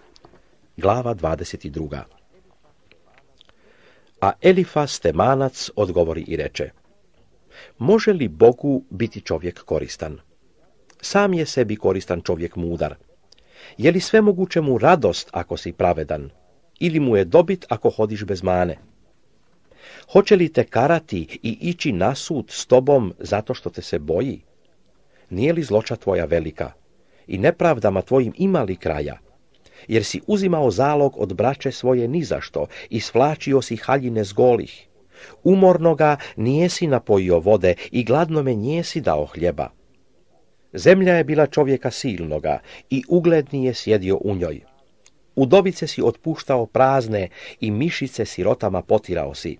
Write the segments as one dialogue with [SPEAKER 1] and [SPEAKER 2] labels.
[SPEAKER 1] Glava 22. A Elifas Temanac odgovori i reče: može li Bogu biti čovjek koristan? Sam je sebi koristan čovjek mudar. Je li svemoguće mu radost ako si pravedan? Ili mu je dobit ako hodiš bez mane? Hoće li te karati i ići na sud s tobom zato što te se boji? Nije li zloća tvoja velika? I nepravdama tvojim ima li kraja? Jer si uzimao zalog od braće svoje nizašto i svlačio si haljine s golih. Umornoga nijesi napojio vode i gladnome nijesi dao hljeba. Zemlja je bila čovjeka silnoga i ugledni je sjedio u njoj. Udovice si otpuštao prazne i mišice sirotama potirao si.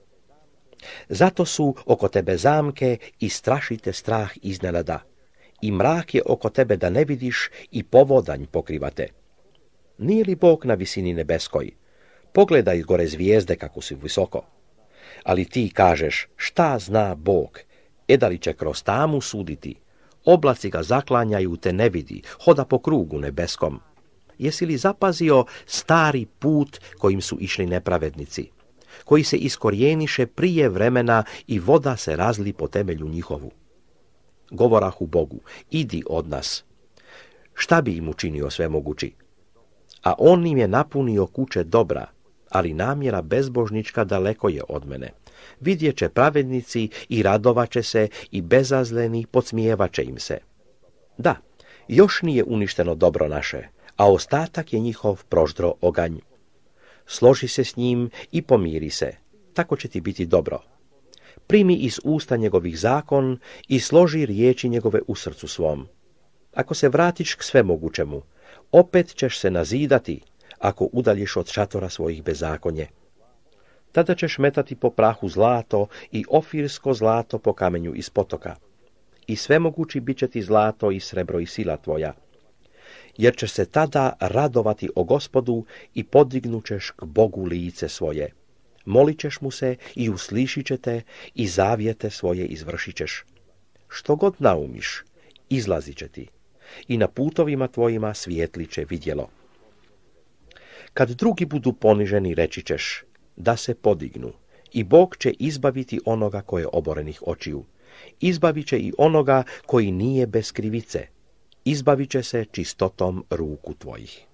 [SPEAKER 1] Zato su oko tebe zamke i strašite strah iznenada. I mrak je oko tebe da ne vidiš i povodanj pokrivate. Nije li Bog na visini nebeskoj? Pogledaj gore zvijezde kako su visoko. Ali ti kažeš, šta zna Bog? Da li će kroz tamu suditi? Oblaci ga zaklanjaju, te ne vidi, hoda po krugu nebeskom. Jesi li zapazio stari put kojim su išli nepravednici, koji se iskorijeniše prije vremena i voda se razli po temelju njihovu? Govorahu Bogu, idi od nas. Šta bi im učinio svemogući? A on im je napunio kuće dobra, ali namjera bezbožnička daleko je od mene. Vidjet će pravednici i radovaće se i bezazleni podsmijevaće im se. Da, još nije uništeno dobro naše, a ostatak je njihov proždro oganj. Složi se s njim i pomiri se, tako će ti biti dobro. Primi iz usta njegovih zakon i složi riječi njegove u srcu svom. Ako se vratiš k svemogućemu, opet ćeš se nazidati ako udaljiš od šatora svojih bezakonje. Tada ćeš metati po prahu zlato i ofirsko zlato po kamenju iz potoka. I svemogući bit će ti zlato i srebro i sila tvoja. Jer ćeš se tada radovati o Gospodu i podignućeš k Bogu lice svoje. Molit ćeš mu se i uslišit će te i zavjete svoje izvršit ćeš. Što god naumiš, izlazit će ti i na putovima tvojima svijetlit će vidjelo. Kad drugi budu poniženi, reći ćeš da se podignu i Bog će izbaviti onoga koje je oborenih očiju. Izbavit će i onoga koji nije bez krivice. Izbavit će se čistotom ruku tvojih.